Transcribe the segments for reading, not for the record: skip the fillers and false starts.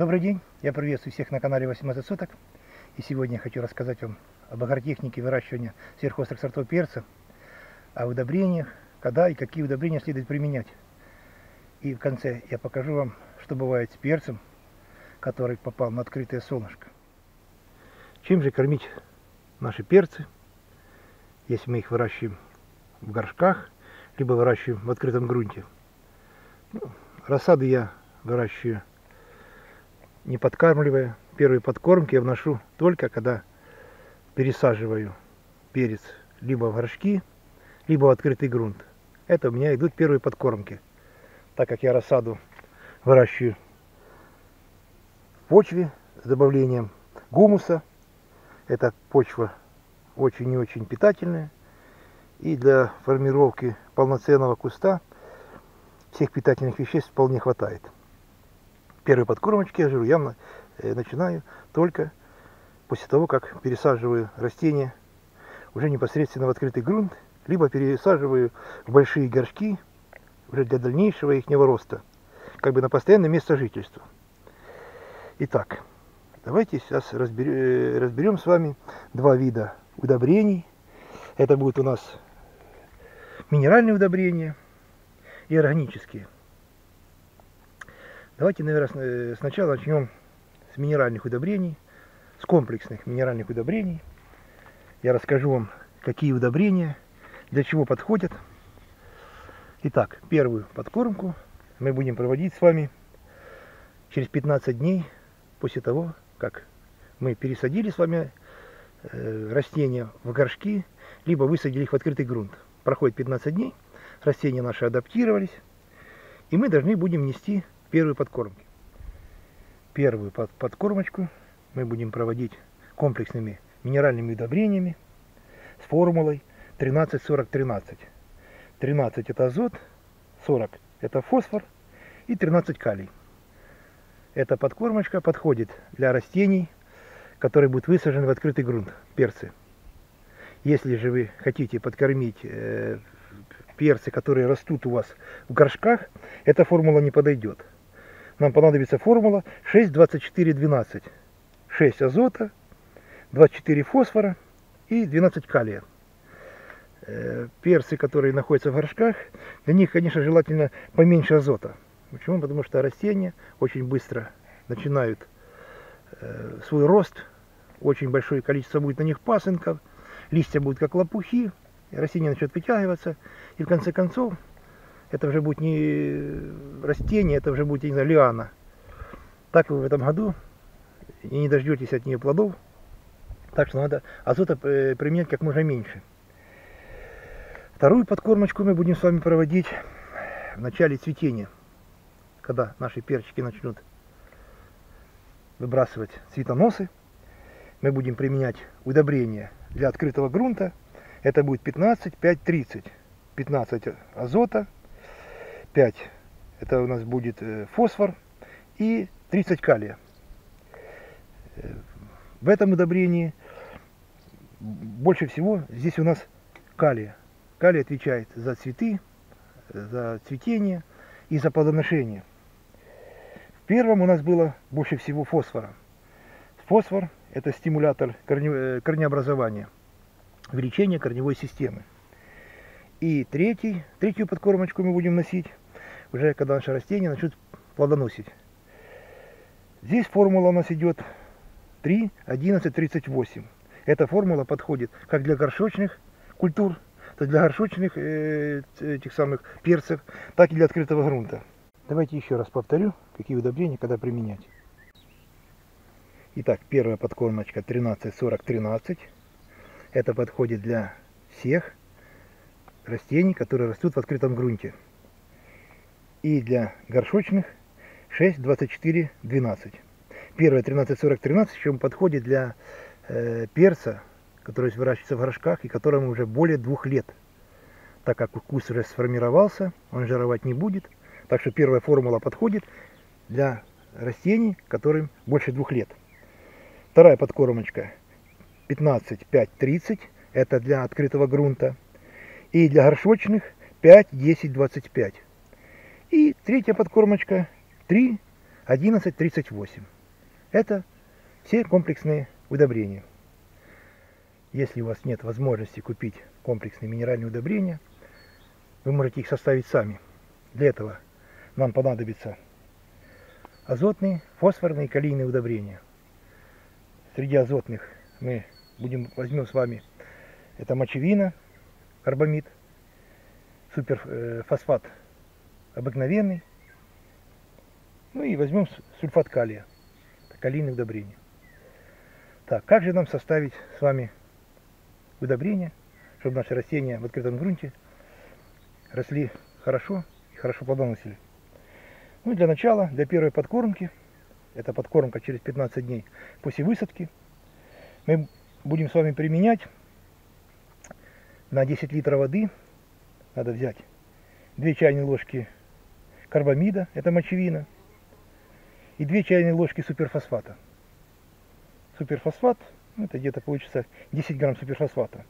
Добрый день, я приветствую всех на канале 18 соток. И сегодня я хочу рассказать вам об агротехнике выращивания сверхострых сортов перца, о удобрениях, когда и какие удобрения следует применять. И в конце я покажу вам, что бывает с перцем, который попал на открытое солнышко. Чем же кормить наши перцы, если мы их выращиваем в горшках, либо выращиваем в открытом грунте? Рассаду я выращиваю не подкармливая. Первые подкормки я вношу только когда пересаживаю перец либо в горшки, либо в открытый грунт. Это у меня идут первые подкормки. Так как я рассаду выращиваю в почве с добавлением гумуса. Эта почва очень и очень питательная. И для формировки полноценного куста всех питательных веществ вполне хватает. Первые подкормочки, я говорю, я начинаю только после того, как пересаживаю растения уже непосредственно в открытый грунт, либо пересаживаю в большие горшки уже для дальнейшего их роста, как бы на постоянное место жительства. Итак, давайте сейчас разберем с вами два вида удобрений. Это будут у нас минеральные удобрения и органические. Давайте, наверное, сначала начнем с минеральных удобрений, с комплексных минеральных удобрений. Я расскажу вам, какие удобрения, для чего подходят. Итак, первую подкормку мы будем проводить с вами через 15 дней после того, как мы пересадили с вами растения в горшки, либо высадили их в открытый грунт. Проходит 15 дней, растения наши адаптировались, и мы должны будем нести первые подкормки. Первую подкормочку мы будем проводить комплексными минеральными удобрениями с формулой 13-40-13. 13 это азот, 40 это фосфор и 13 калий. Эта подкормочка подходит для растений, которые будут высажены в открытый грунт, перцы. Если же вы хотите подкормить перцы, которые растут у вас в горшках, эта формула не подойдет. Нам понадобится формула 6-24-12. 6 азота, 24 фосфора и 12 калия. Перцы, которые находятся в горшках, для них, конечно, желательно поменьше азота. Почему? Потому что растения очень быстро начинают свой рост. Очень большое количество будет на них пасынков. Листья будут как лопухи. Растение начнет вытягиваться. И в конце концов, это уже будет не растение, это уже будет, я не знаю, лиана. Так вы в этом году и не дождетесь от нее плодов. Так что надо азота применять как можно меньше. Вторую подкормочку мы будем с вами проводить в начале цветения. Когда наши перчики начнут выбрасывать цветоносы, мы будем применять удобрения для открытого грунта. Это будет 15, 5, 30. 15 азота, 5 это у нас будет фосфор и 30 калия. В этом удобрении больше всего здесь у нас калия. Калий отвечает за цветы, за цветение и за плодоношение. В первом у нас было больше всего фосфора. Фосфор это стимулятор корнеобразования, увеличение корневой системы. И третью подкормочку мы будем носить уже когда наши растения начнут плодоносить. Здесь формула у нас идет 3, 11, 38. Эта формула подходит как для горшочных культур, так для горшочных этих самых перцев, так и для открытого грунта. Давайте еще раз повторю, какие удобрения когда применять. Итак, первая подкормочка 13, 40, 13. Это подходит для всех растений, которые растут в открытом грунте. И для горшочных 6, 24, 12. Первая 13, 40, 13, причем подходит для перца, который выращивается в горшках и которому уже более 2 лет. Так как куст уже сформировался, он жировать не будет. Так что первая формула подходит для растений, которым больше 2 лет. Вторая подкормочка 15, 5, 30. Это для открытого грунта. И для горшочных 5, 10, 25. И третья подкормочка 3, 1138. Это все комплексные удобрения. Если у вас нет возможности купить комплексные минеральные удобрения, вы можете их составить сами. Для этого нам понадобится азотные, фосфорные и калийные удобрения. Среди азотных мы возьмем с вами это мочевина, карбамид, суперфосфат обыкновенный, ну и возьмем сульфат калия, калийное удобрение. Так, как же нам составить с вами удобрения, чтобы наши растения в открытом грунте росли хорошо и хорошо плодоносили? Ну и для начала, для первой подкормки, это подкормка через 15 дней после высадки, мы будем с вами применять на 10 литров воды, надо взять 2 чайные ложки карбамида, это мочевина, и 2 чайные ложки суперфосфата. Суперфосфат, это где-то получится 10 грамм суперфосфата.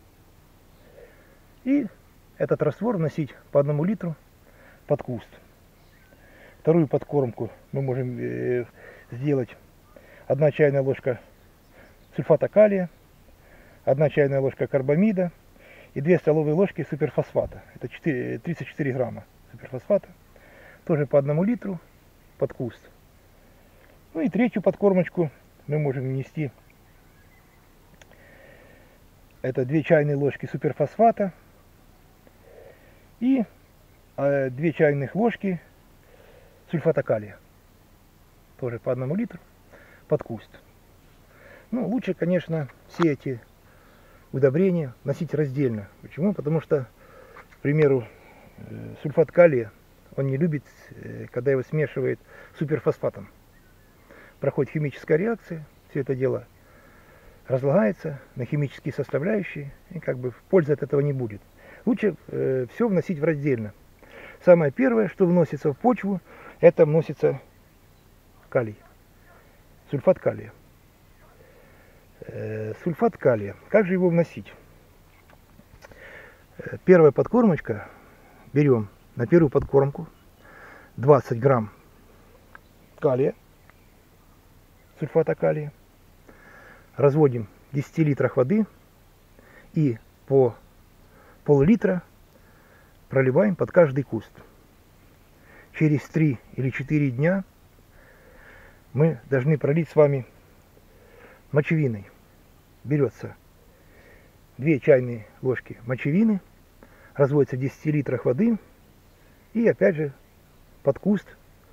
И этот раствор вносить по 1 литру под куст. Вторую подкормку мы можем сделать 1 чайная ложка сульфата калия, 1 чайная ложка карбамида и 2 столовые ложки суперфосфата. Это 34 грамма суперфосфата. Тоже по 1 литру под куст. Ну и третью подкормочку мы можем внести. Это 2 чайные ложки суперфосфата и 2 чайных ложки сульфата калия. Тоже по 1 литру под куст. Ну, лучше, конечно, все эти удобрения носить раздельно. Почему? Потому что, к примеру, сульфат калия, он не любит, когда его смешивает с суперфосфатом. Проходит химическая реакция, все это дело разлагается на химические составляющие, и как бы пользы от этого не будет. Лучше все вносить в раздельно. Самое первое, что вносится в почву, это вносится калий, сульфат калия. Сульфат калия. Как же его вносить? Первая подкормочка. Берем на первую подкормку 20 грамм калия, сульфата калия. Разводим в 10 литрах воды и по пол-литра проливаем под каждый куст. Через 3 или 4 дня мы должны пролить с вами мочевиной. Берется 2 чайные ложки мочевины, разводится в 10 литрах воды и опять же под куст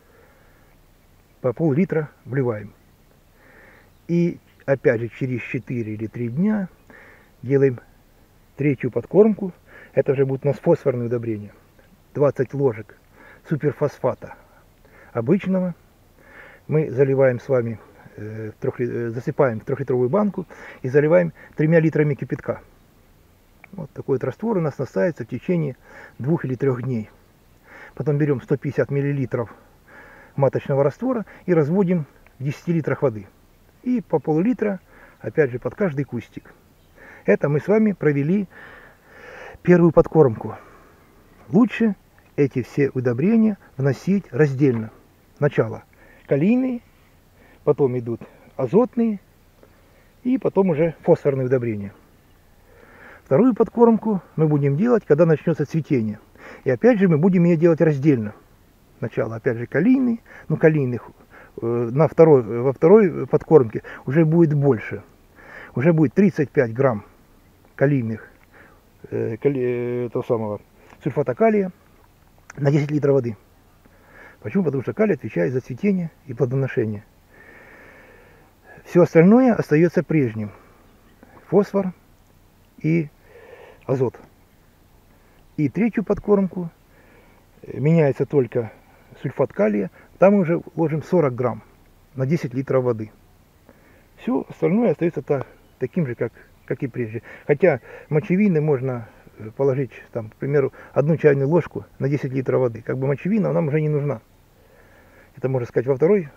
по пол-литра вливаем. И опять же через 4 или 3 дня делаем третью подкормку. Это уже будет у нас фосфорное удобрение. 20 ложек суперфосфата обычного мы заливаем с вами, засыпаем в 3-литровую банку и заливаем 3 литрами кипятка. Вот такой вот раствор у нас настаивается в течение 2 или 3 дней. Потом берем 150 миллилитров маточного раствора и разводим в 10 литрах воды. И по пол-литра, опять же, под каждый кустик. Это мы с вами провели первую подкормку. Лучше эти все удобрения вносить раздельно. Сначала калийные, потом идут азотные и потом уже фосфорные удобрения. Вторую подкормку мы будем делать, когда начнется цветение. И опять же мы будем ее делать раздельно. Сначала опять же калийный, но калийных во второй подкормке уже будет больше. Уже будет 35 грамм калийных сульфата калия на 10 литров воды. Почему? Потому что калий отвечает за цветение и плодоношение. Все остальное остается прежним. Фосфор и азот. И третью подкормку меняется только сульфат калия. Там мы уже ложим 40 грамм на 10 литров воды. Все остальное остается таким же, как и прежде. Хотя мочевины можно положить, там, к примеру, 1 чайную ложку на 10 литров воды. Как бы мочевина нам уже не нужна. Это можно сказать во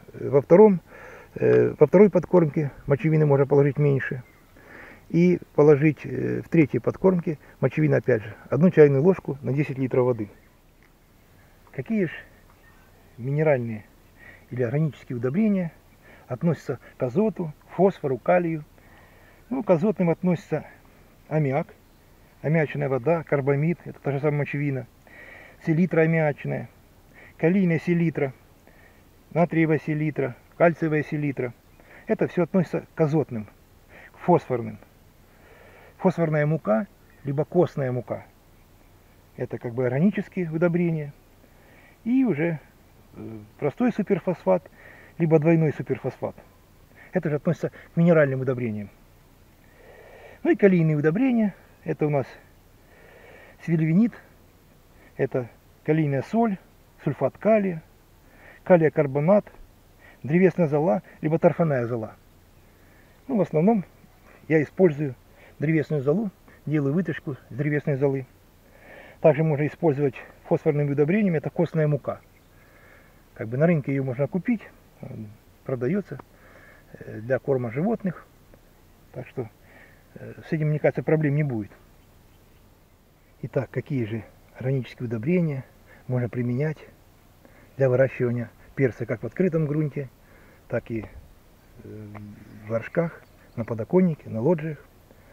второй подкормке мочевины можно положить меньше. И положить в третьей подкормке мочевины опять же 1 чайную ложку на 10 литров воды. Какие же минеральные или органические удобрения относятся к азоту, фосфору, калию. Ну, к азотным относятся аммиак, аммиачная вода, карбамид, это та же самая мочевина, селитра аммиачная, калийная селитра, натриевая селитра, кальциевая селитра. Это все относится к азотным, к фосфорным. Фосфорная мука, либо костная мука. Это как бы органические удобрения. И уже простой суперфосфат, либо двойной суперфосфат. Это же относится к минеральным удобрениям. Ну и калийные удобрения. Это у нас свильвинит, это калийная соль, сульфат калия, калия-карбонат, древесная зола, либо торфяная зола. Ну, в основном я использую древесную золу, делаю вытяжку с древесной золы. Также можно использовать фосфорными удобрениями, это костная мука. Как бы на рынке ее можно купить, продается для корма животных. Так что с этим, мне кажется, проблем не будет. Итак, какие же органические удобрения можно применять для выращивания перца как в открытом грунте, так и в горшках, на подоконнике, на лоджиях.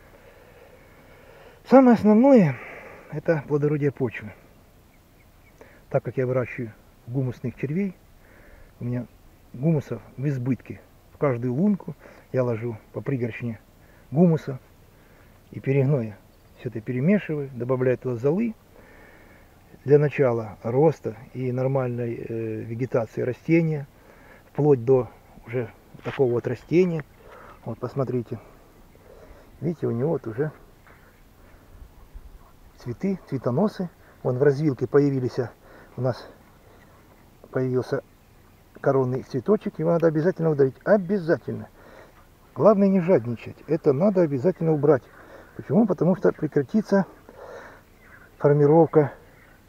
Самое основное – это плодородие почвы. Так как я выращиваю гумусных червей, у меня гумусов в избытке. В каждую лунку я ложу по пригоршне гумуса и перегноя. Все это перемешиваю, добавляю туда золы для начала роста и нормальной вегетации растения, вплоть до уже такого вот растения. Вот посмотрите, видите, у него вот уже цветы, цветоносы. Вон в развилке у нас появился коронный цветочек, его надо обязательно удалить. Обязательно. Главное не жадничать. Это надо обязательно убрать. Почему? Потому что прекратится формировка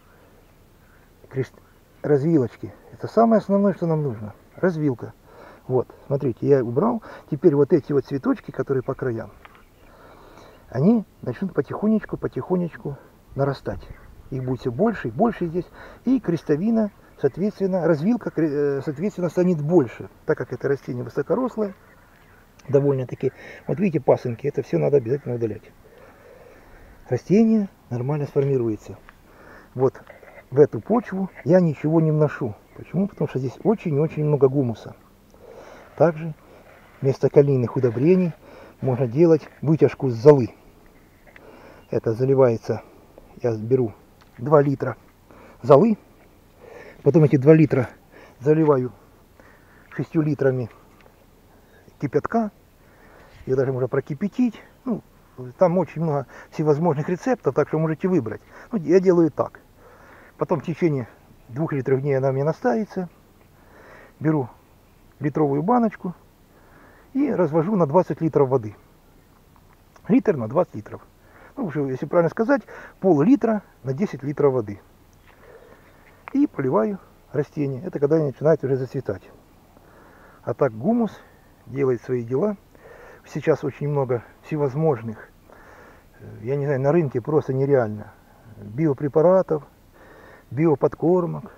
развилочки. Это самое основное, что нам нужно. Развилка. Вот, смотрите, я убрал. Теперь вот эти вот цветочки, которые по краям, они начнут потихонечку нарастать. Их будет все больше и больше здесь. И крестовина, соответственно, развилка, соответственно, станет больше. Так как это растение высокорослое, довольно-таки. Вот видите, пасынки, это все надо обязательно удалять. Растение нормально сформируется. Вот в эту почву я ничего не вношу. Почему? Потому что здесь очень-очень много гумуса. Также вместо калийных удобрений можно делать вытяжку с золы. Это заливается, я беру 2 литра золы, потом эти 2 литра заливаю 6 литрами кипятка, ее даже можно прокипятить. Ну, там очень много всевозможных рецептов, так что можете выбрать. Ну, я делаю так. Потом в течение 2-3 дней она у меня настаивается. Беру литровую баночку и развожу на 20 литров воды. Литр на 20 литров. Ну, уже, если правильно сказать, пол-литра на 10 литров воды. И поливаю растения. Это когда они начинают уже зацветать. А так гумус делает свои дела. Сейчас очень много всевозможных, я не знаю, на рынке просто нереально. Биопрепаратов, биоподкормок.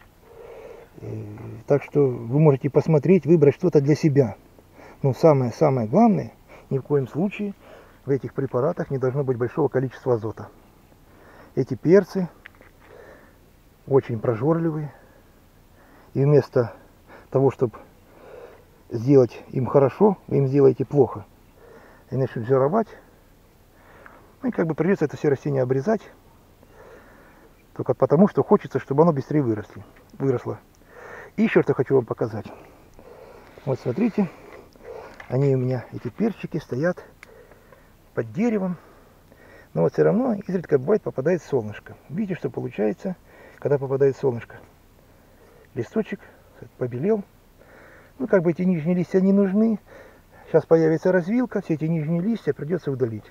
Так что вы можете посмотреть, выбрать что-то для себя. Но самое главное, ни в коем случае в этих препаратах не должно быть большого количества азота. Эти перцы очень прожорливые. И вместо того, чтобы сделать им хорошо, вы им сделаете плохо. И начнут жировать. Ну и как бы придется это все растение обрезать. Только потому, что хочется, чтобы оно быстрее выросло. И еще что хочу вам показать. Вот смотрите, они у меня, эти перчики, стоят под деревом. Но вот все равно изредка бывает попадает солнышко. Видите, что получается, когда попадает солнышко? Листочек побелел. Ну, как бы эти нижние листья не нужны. Сейчас появится развилка, все эти нижние листья придется удалить.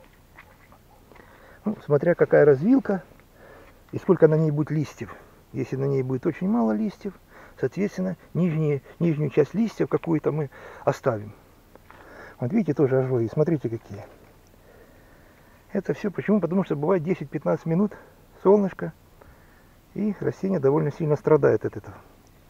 Ну, смотря какая развилка и сколько на ней будет листьев. Если на ней будет очень мало листьев, соответственно, нижнюю часть листьев какую-то мы оставим. Вот видите, тоже ожоги, смотрите какие. Это все почему? Потому что бывает 10-15 минут солнышко, и растение довольно сильно страдает от этого.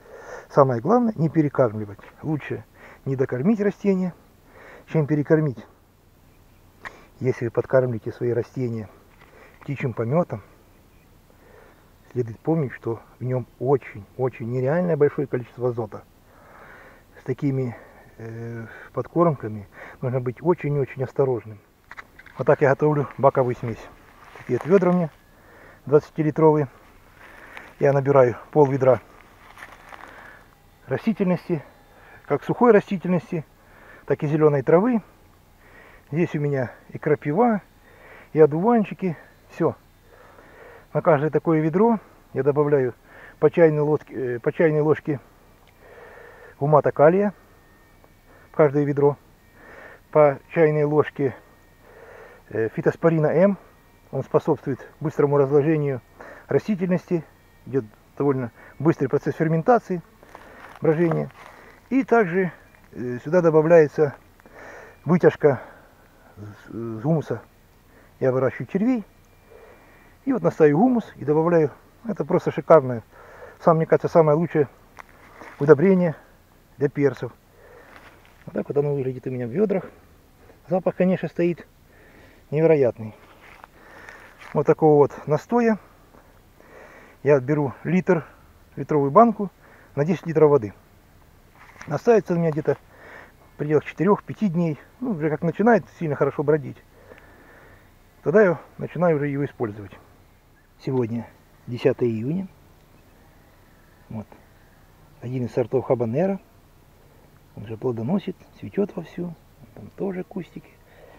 Самое главное, не перекармливать. Лучше не докормить растения, чем перекормить. Если вы подкармливаете свои растения птичьим пометом, следует помнить, что в нем очень нереальное большое количество азота. С такими подкормками нужно быть очень осторожным. Вот так я готовлю баковую смесь. Такие вот ведра у меня 20-литровые. Я набираю пол-ведра растительности, как сухой растительности, так и зеленой травы. Здесь у меня и крапива, и одуванчики. Все. На каждое такое ведро я добавляю по чайной ложке гумата калия в каждое ведро, по чайной ложке фитоспорина М. Он способствует быстрому разложению растительности, идет довольно быстрый процесс ферментации, брожения. И также сюда добавляется вытяжка с гумуса. Я выращиваю червей. И вот настаиваю гумус и добавляю. Это просто шикарное. Мне кажется, самое лучшее удобрение для перцев. Вот так вот оно выглядит у меня в ведрах. Запах, конечно, стоит невероятный. Вот такого вот настоя я беру литровую банку на 10 литров воды. Настаивается у меня где-то в пределах 4-5 дней. Ну, уже как начинает сильно хорошо бродить, тогда я начинаю уже его использовать. Сегодня 10 июня. Вот. Один из сортов хабанера. Он же плодоносит, цветет вовсю. Там тоже кустики.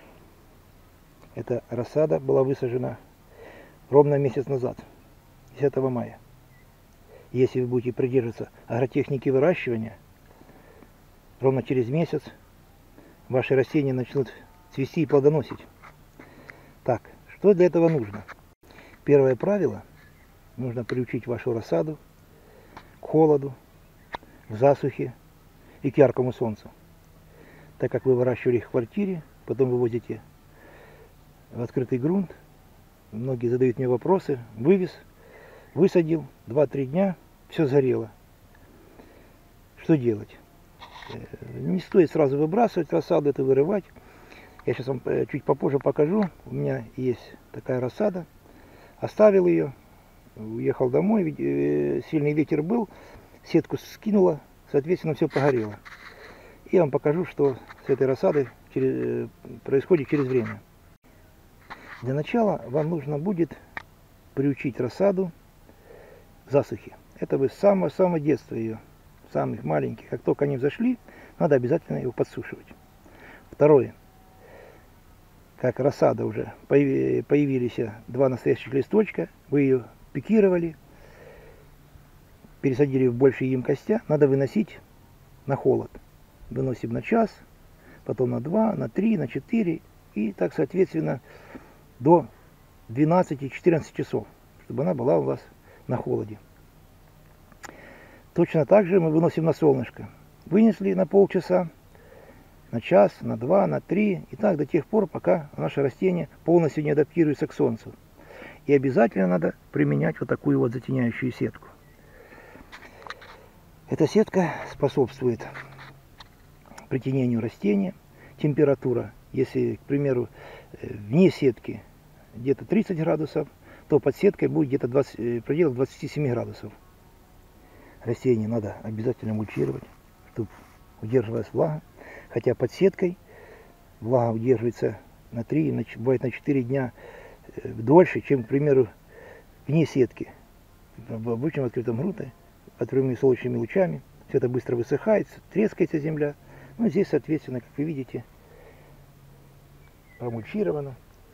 Эта рассада была высажена ровно месяц назад, 10 мая. Если вы будете придерживаться агротехники выращивания, ровно через месяц ваши растения начнут цвести и плодоносить. Так, что для этого нужно? Первое правило: нужно приучить вашу рассаду к холоду, к засухе и к яркому солнцу. Так как вы выращивали их в квартире, потом вывозите в открытый грунт, многие задают мне вопросы: вывез, высадил, 2-3 дня, все сгорело. Что делать? Не стоит сразу выбрасывать рассаду, это вырывать. Я сейчас вам чуть попозже покажу. У меня есть такая рассада. Оставил ее, уехал домой, сильный ветер был, сетку скинула, соответственно, все погорело. И я вам покажу, что с этой рассадой происходит через время. Для начала вам нужно будет приучить рассаду к засухе. Это вы с самого детства ее, самых маленьких. Как только они взошли, надо обязательно его подсушивать. Второе. Как рассада уже появились 2 настоящих листочка, вы ее пикировали, пересадили в большие емкости, надо выносить на холод. Выносим на час, потом на 2, на 3, на 4 и так соответственно до 12-14 часов, чтобы она была у вас на холоде. Точно так же мы выносим на солнышко. Вынесли на полчаса, на час, на 2, на 3, и так до тех пор, пока наше растение полностью не адаптируется к солнцу. И обязательно надо применять вот такую вот затеняющую сетку. Эта сетка способствует притенению растения. Температура, если, к примеру, вне сетки где-то 30 градусов, то под сеткой будет где-то в пределах 27 градусов. Растение надо обязательно мульчировать, чтобы удерживалась влага. Хотя под сеткой влага удерживается на 3, бывает на 4 дня дольше, чем, к примеру, вне сетки. В обычном открытом грунте, под прямыми солнечными лучами, все это быстро высыхает, трескается земля. Ну, здесь, соответственно, как вы видите, промульчировано.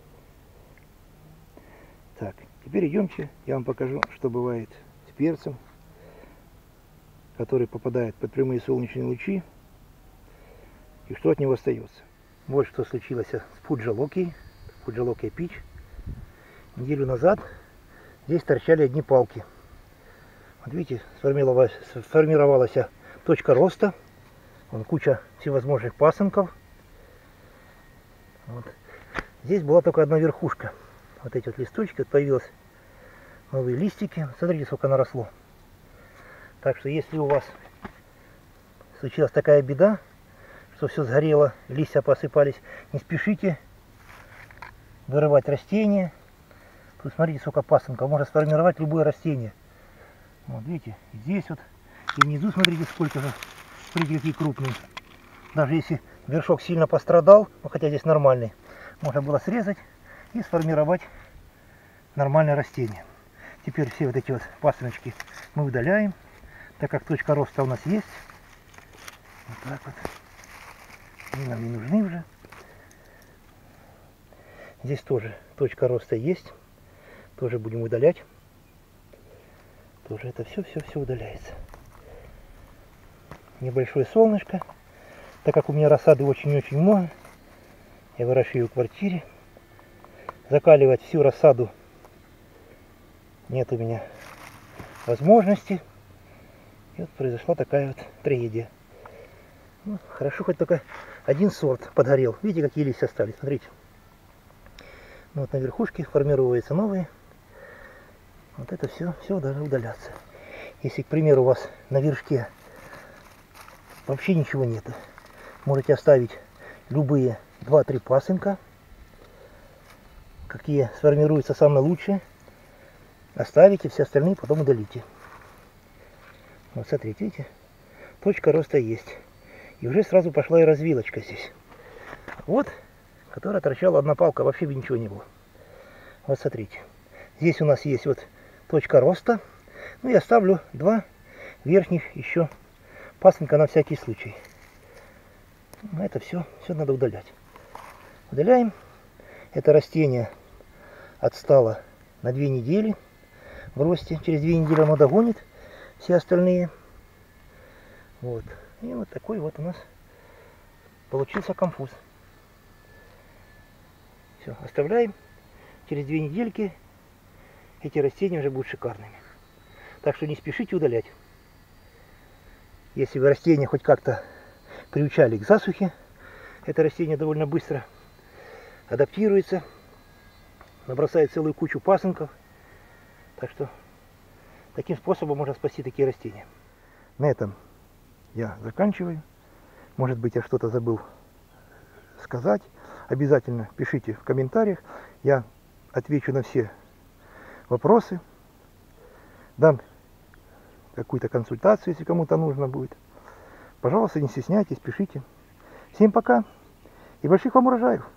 Так, теперь идемте, я вам покажу, что бывает с перцем, который попадает под прямые солнечные лучи, и что от него остается. Вот что случилось с Фуджи-Локией, Фуджи-Локия Пич. Неделю назад здесь торчали одни палки. Вот видите, сформировалась точка роста. Вон куча всевозможных пасынков. Вот. Здесь была только одна верхушка. Вот эти вот листочки, вот появились новые листики. Смотрите, сколько наросло. Так что если у вас случилась такая беда, что все сгорело, листья посыпались. Не спешите вырывать растения. Тут смотрите, сколько пасынков. Можно сформировать любое растение. Вот видите, здесь вот. И внизу смотрите, сколько же. Смотрите, какие крупные. Даже если вершок сильно пострадал, ну, хотя здесь нормальный, можно было срезать и сформировать нормальное растение. Теперь все вот эти вот пасыночки мы удаляем, так как точка роста у нас есть. Вот так вот. Они нам не нужны уже. Здесь тоже точка роста есть. Тоже будем удалять. Тоже это все удаляется. Небольшое солнышко. Так как у меня рассады очень-очень много, я выращиваю в квартире. Закаливать всю рассаду нет у меня возможности. И вот произошла такая вот трагедия. Ну, хорошо, хоть только один сорт подгорел. Видите, какие листья остались? Смотрите. Ну, вот на верхушке формируются новые. Вот это все должно удаляться. Если, к примеру, у вас на вершке вообще ничего нет, можете оставить любые 2-3 пасынка, какие сформируются самые лучшие. Оставите, все остальные потом удалите. Вот смотрите, видите, точка роста есть. И уже сразу пошла и развилочка здесь. Вот, которая торчала одна палка, вообще бы ничего не было. Вот смотрите, здесь у нас есть вот точка роста. Ну, я ставлю 2 верхних еще пасынка на всякий случай. Это все надо удалять. Удаляем. Это растение отстало на 2 недели в росте. Через 2 недели оно догонит все остальные. Вот. И вот такой вот у нас получился конфуз. Все, оставляем. Через 2 недельки эти растения уже будут шикарными. Так что не спешите удалять. Если вы растения хоть как-то приучали к засухе, это растение довольно быстро адаптируется, набросает целую кучу пасынков. Так что таким способом можно спасти такие растения. На этом я заканчиваю. Может быть, я что-то забыл сказать. Обязательно пишите в комментариях. Я отвечу на все вопросы. Дам какую-то консультацию, если кому-то нужно будет. Пожалуйста, не стесняйтесь, пишите. Всем пока и больших вам урожаев!